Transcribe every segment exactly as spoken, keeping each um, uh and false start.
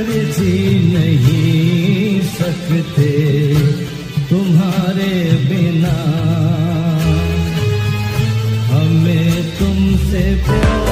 मगर जी नहीं सकते तुम्हारे बिना, हमें तुमसे प्यार।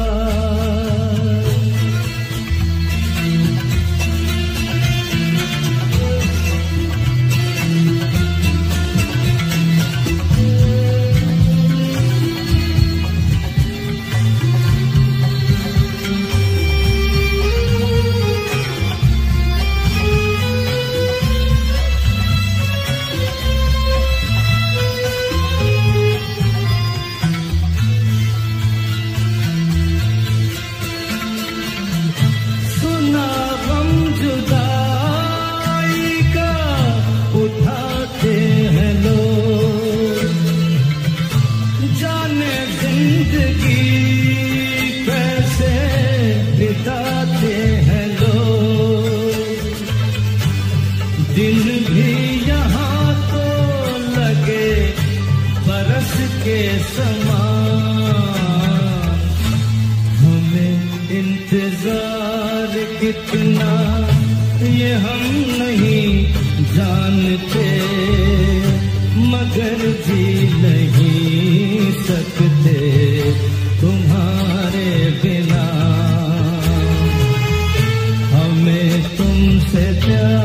दिन भी यहाँ तो लगे बरस के समान, हमें इंतजार कितना ये हम नहीं जानते, मगर जी नहीं सकते तुम्हारे बिना, हमें तुमसे प्यार।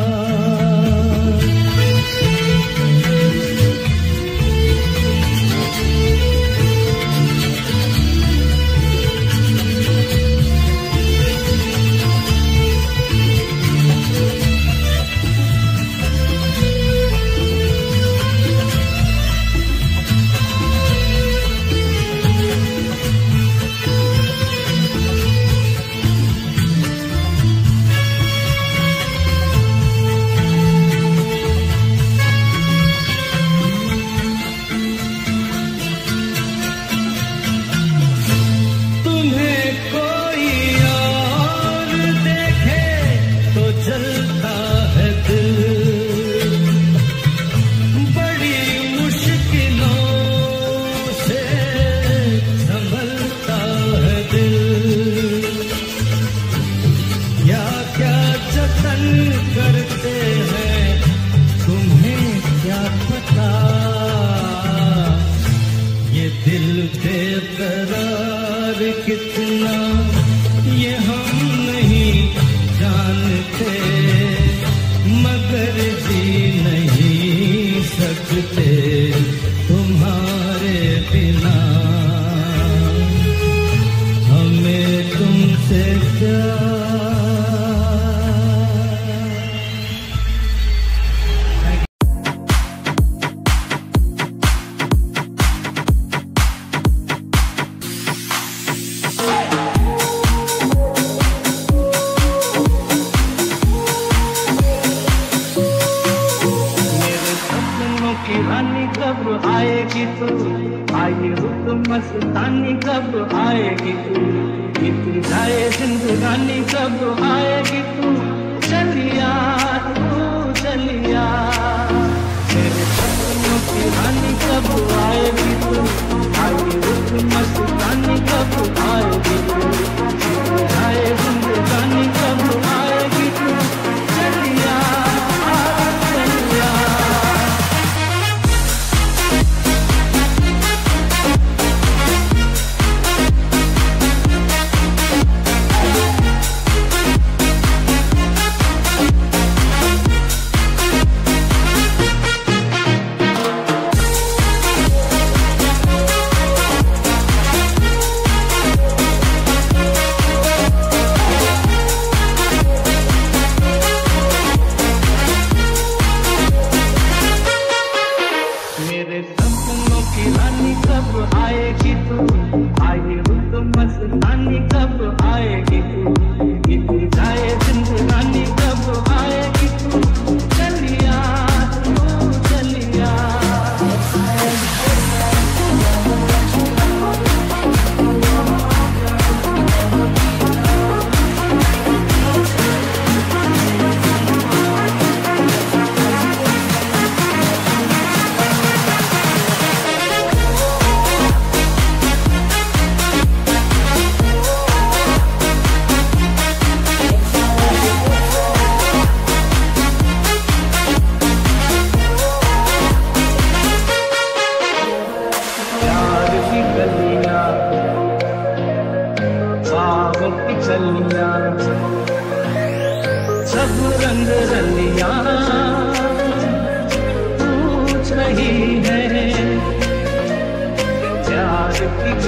करते हैं तुम्हें क्या पता, ये दिल बेकरार कितना ये हम नहीं जानते, मगर जी नहीं सकते तुम्हारे बिना, हमें तुमसे प्यार। रानी कब आएगी तू, आई रुत मस्तानी कब आएगी तू, बीती जाए जिंदगानी कब आएगी तू, चलिया तू चलिया, मेरे सपनों की रानी कब आएगी तू, आई रुत मस्तानी कब आएगी तू, बीती जाए जिंदगानी कब आएगी तू, चलिया चलिया।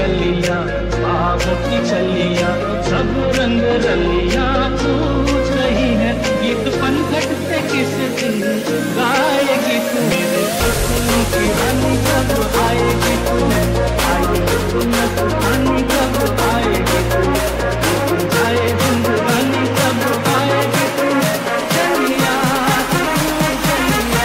गलियां, बाहों की छलियां, सब रंग रलियां पूछ रही है, गीत पनघट पे किस दिन गाएगी तू? मेरे सपनों की रानी कब आएगी तू? आएगी तू मस्तानी कब आएगी तू? जाए जिंदगानी कब आएगी तू? चलिया तू चलिया।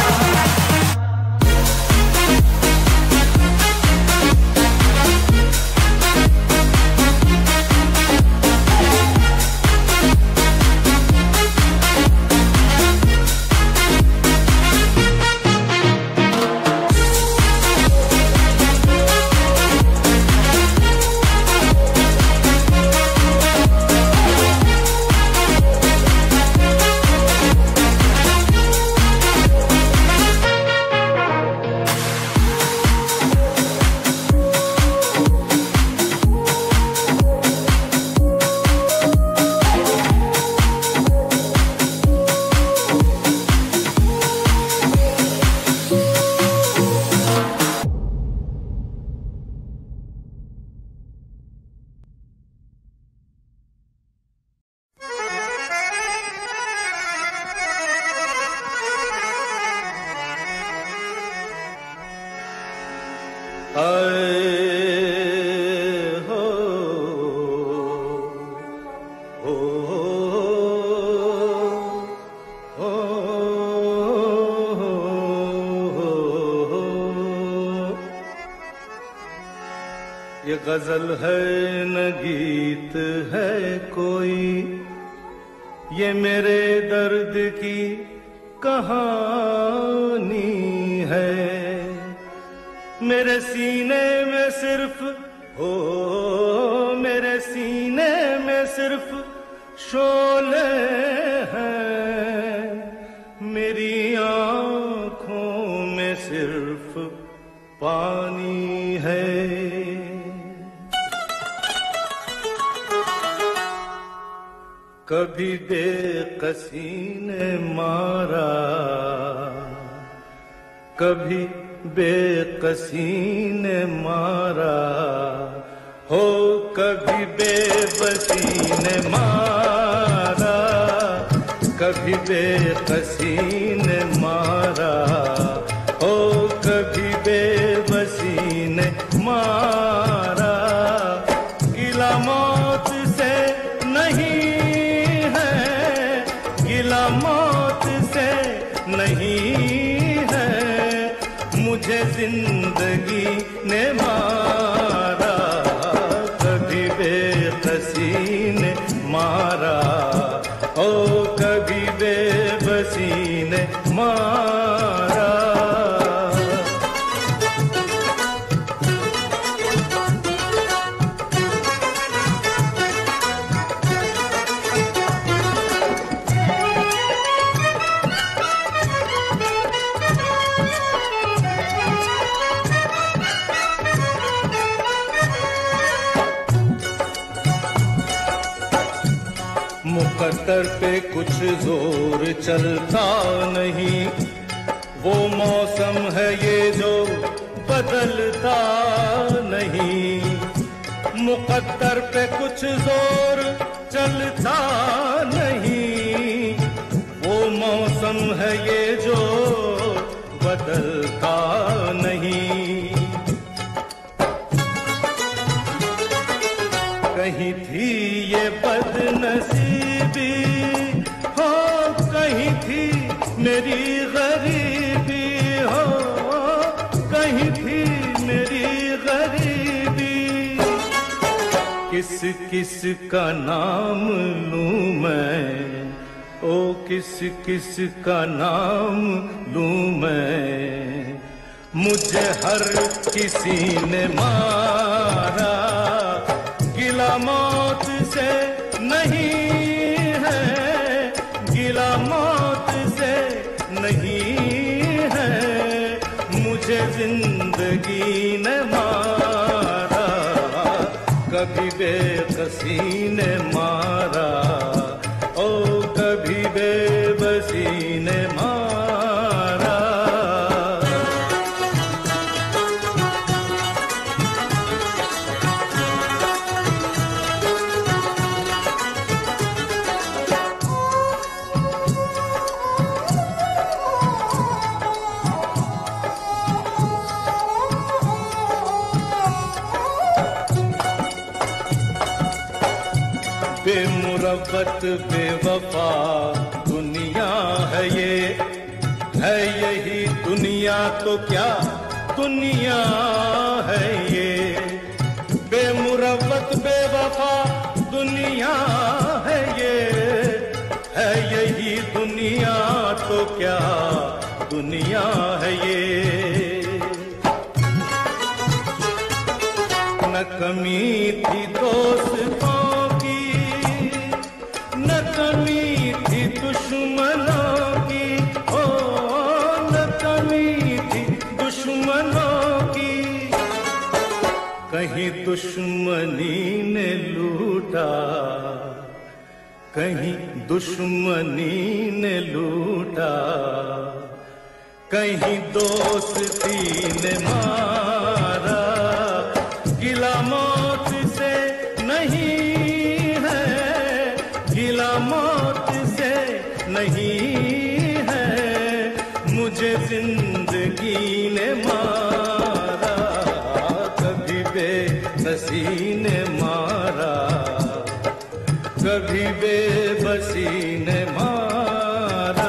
ये गजल है न गीत है कोई, ये मेरे दर्द की कहानी है। मेरे सीने में सिर्फ हो, मेरे सीने में सिर्फ शोले हैं, मेरी आँखों में सिर्फ पानी है। कभी बेकसी ने मारा, कभी बेकसी ने मारा, हो कभी बेबसी ने मारा, कभी बेकसी ने मारा, हो कभी बेबसी ने मारा। गिला मौत से नहीं है, गिला मौत से नहीं है, मुझे जिंदगी ने मारा। कभी बेकसी ने मारा, ओ कभी बेबसी ने मारा। मुकद्दर पे कुछ जोर चलता नहीं, वो मौसम है ये जो बदलता नहीं। मुकद्दर पे कुछ जोर चलता नहीं, वो मौसम है ये जो बदलता नहीं। कहीं थी ये बदनसीबी, हो कहीं थी मेरी गरीबी, हो कहीं थी मेरी गरीबी। किस किस का नाम लूं मैं, ओ किस किस का नाम लूं मैं, मुझे हर किसी ने मारा। गिला मौत से नहीं है, गिला मौत से नहीं है, मुझे जिंदगी ने मारा। कभी बेकसी ने मारा, ओ कभी बेबसी ने मारा। बेमुरब्बत बेवफा दुनिया है ये, है यही दुनिया तो क्या दुनिया है ये। बेमुरब्बत बेवफा दुनिया है ये, है यही दुनिया तो क्या दुनिया है ये। न कमी थी दोस्तों की, न कमी थी दुश्मनों की, ओ न कमी थी दुश्मनों की। कहीं दुश्मनी ने लूटा, कहीं दुश्मनी ने लूटा, कहीं दोस्ती ने मारा। गिला मौत से नहीं है, गिला मौत से नहीं है, मुझे जिंदगी ने मारा। कभी बेबसी ने मारा, कभी बेबसी ने मारा।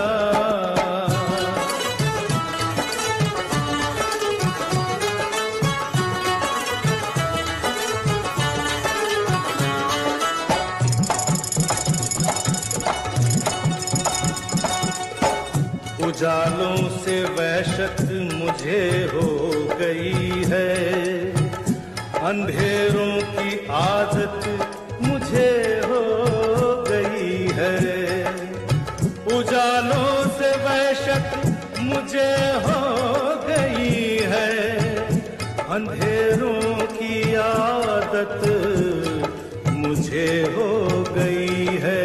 उजालों से वहशत मुझे हो गई है, अंधेरों की आदत मुझे हो गई है। उजालों से वहशत मुझे हो गई है, अंधेरों की आदत मुझे हो गई है।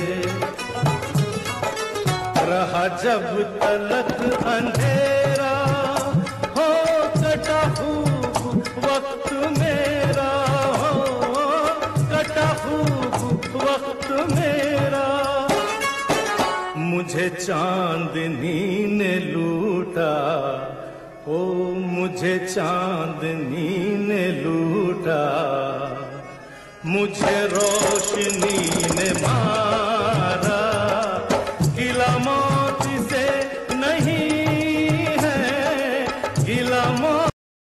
रहा जब तलक अंधेरा हो, कटा खूब वक्त मेरा हो, कटा खूब वक्त मेरा। मुझे चांदनी ने लूटा, ओ मुझे चांदनी ने लूटा, मुझे रोशनी ने मारा। गिला मौत से नहीं है, गिला मौत।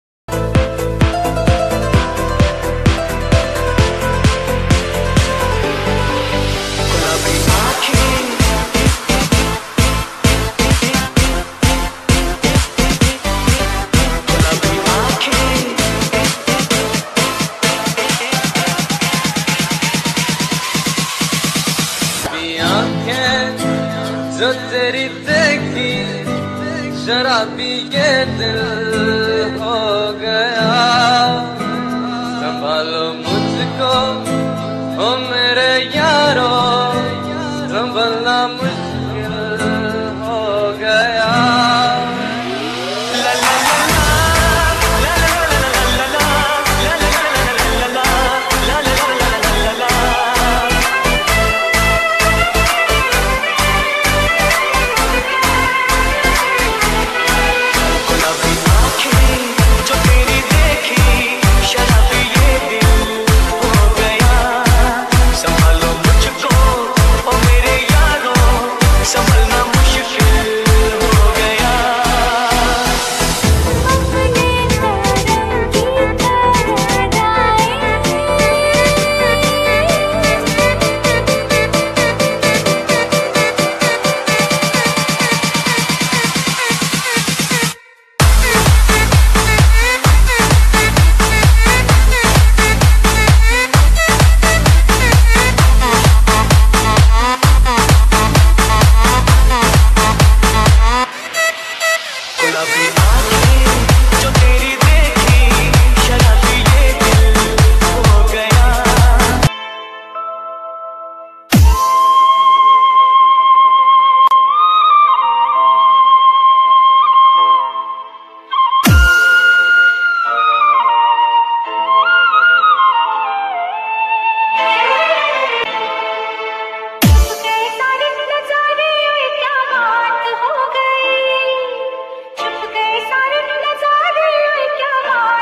जो तेरी देखी शराबी ये दिल हो गया। संभालो मुझको ओ मेरे यारो, संभलना मुश्किल हो गया।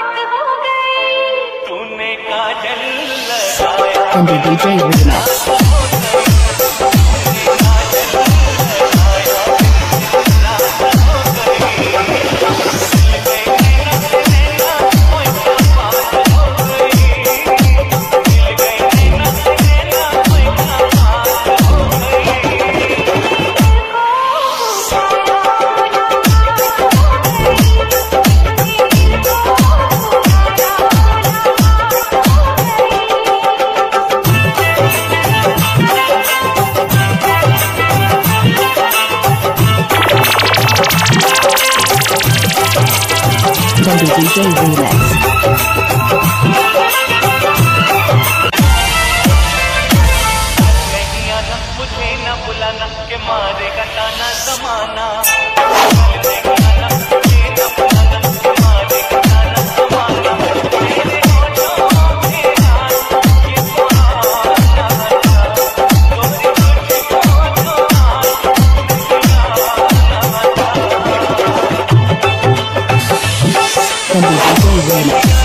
And the D J was enough. Tender D J Remix. Tender D J Remix.